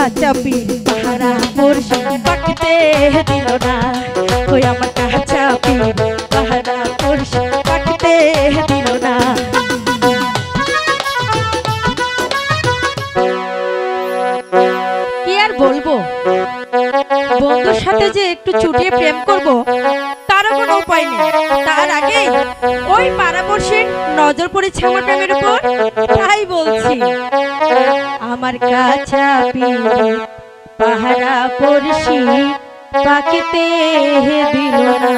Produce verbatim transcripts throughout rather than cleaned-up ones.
কাঁচা পীর পাহারা পড়শি পাকতে দিল না। ওই আমার কাঁচা পীর পাহারা পড়শি পাকতে দিল না। কি আর বলবো, বন্ধুর সাথে যে একটু চুটিয়ে প্রেম করব তারও কোনো উপায় নেই। তার আগে ওই পাড়াপড়শির নজর পড়েছে আমার প্রেমের উপর, তাই বলছি আমার কাঁচা পীর পাহারা পড়শি পাকিতে দিল না।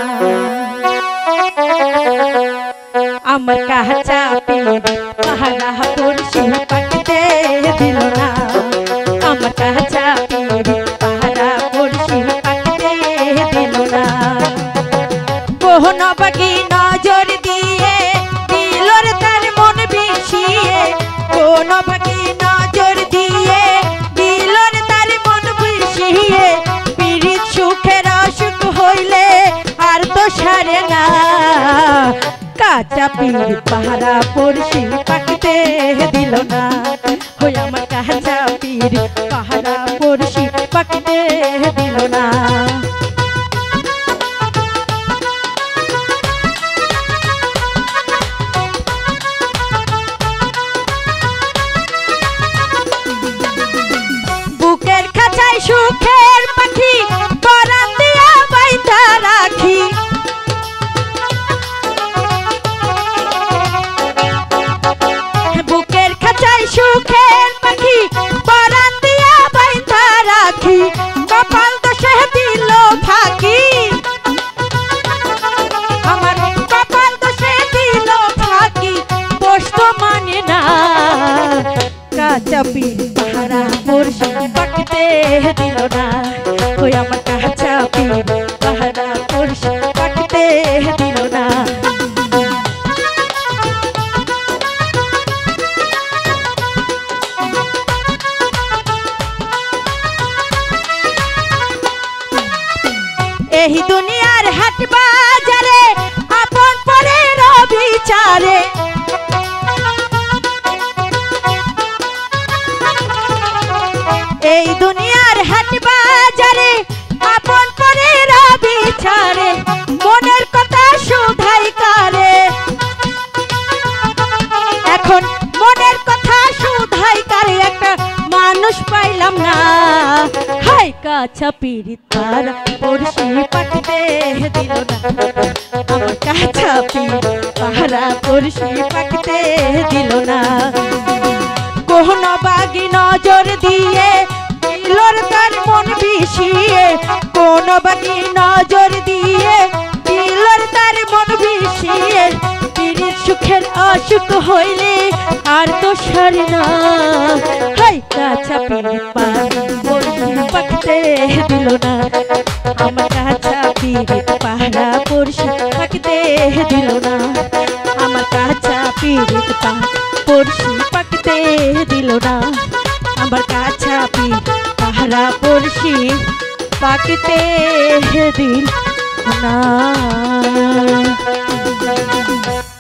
আমার কাঁচা পীর পাহারা পড়শি পাকিতে দিল না। আমার কাঁচা পীর পাহারা পড়শি পাকিতে দিল না। কোন বাকি নজর দিয়ে দিলর তার মন বিষিয়ে, কোন বাকি নজর দিয়ে দিলর তার মন বিষিয়ে, পীড়িত সুখের অসুখ হইলে আর তো সারে না। কাঁচা পীর পাহারা পড়শি পাকিতে দিল না। ওই আমার কাঁচা পীর পাহারা পড়শি পাকিতে দিল না। বুকের খাঁচায় সুখের পাখি পরাণ দিয়া বাইন্ধা রাখি, বুকের খাঁচায় সুখের পাখি পরাণ দিয়া বাইন্ধা রাখি, কপাল দোষে দিল ফাঁকি, আমার কপাল দোষে দিল ফাঁকি, বসতো মানে না। কাঁচা পীর পাহারা পড়শি পাকিতে দিল না। ওই আমার কাঁচা পীর পাহারা পড়শি পাকিতে দিল না। এই দুনিয়ার হাট বাজারে আপন পরের বিচারে, এই দুনিয়ার হাট বাজারে আপন পরের বিচারে, মনের কথা শুধাই কারে, এখন মনের কথা শুধাই কারে, একটা মানুষ পাইলাম না। হাই কাঁচা পীর পাহারা পড়শি পাকিতে দিল না। আমার কাঁচা পীর পাহারা পড়শি পাকিতে দিল না। কোন বাগি নজর দিয়ে দিলর তার মন বিষিয়ে, কোন বাগি নজর দিয়ে দিলর তার মন বিষিয়ে, পীড়িত সুখের অসুখ হইলে আর তো সারে না। হাই কাঁচা পীর পাহারা পড়শি পাকিতে দিল না। আমার কাঁচা পীর পাহারা পড়শি পাকিতে দিল না। আমার কাঁচা পীর পড়শি পাকিতে দিল না। আমার কাঁচা পীর পাহারা পড়শি পাকিতে দিল না।